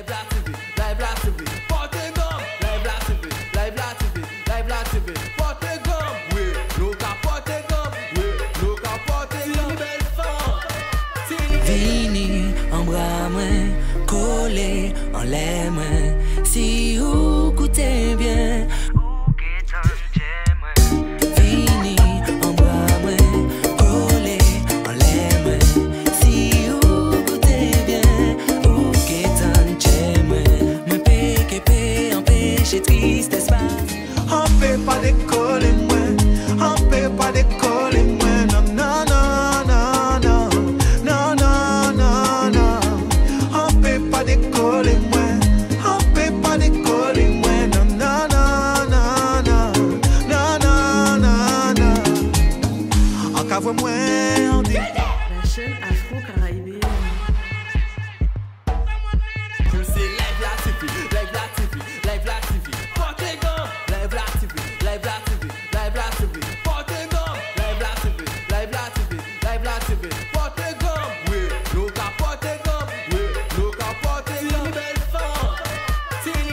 Live la TV, live la TV, portez gomme. Live la TV, live la TV, live la TV, portez gomme. Oui, nous qu'à porter gomme. Oui, nous qu'à porter gomme. Belle femme. Vini en bras moi, collé en les mains. Si vous coûtez bien. Vini en bras moi, collé en les mains. Si vous coûtez bien, ou qu'étant chez moi. Me péqué empêcher tristesse pas. On peut pas décoller moi, on peut pas décoller moi. Non, non, non, non, non, non, non, non, non. On peut pas décoller moi, on peut pas décoller moi. Non, non, non, non, non, non, non, non, non. En cave moi, on dit. La chaîne afro-caribéenne. Je sais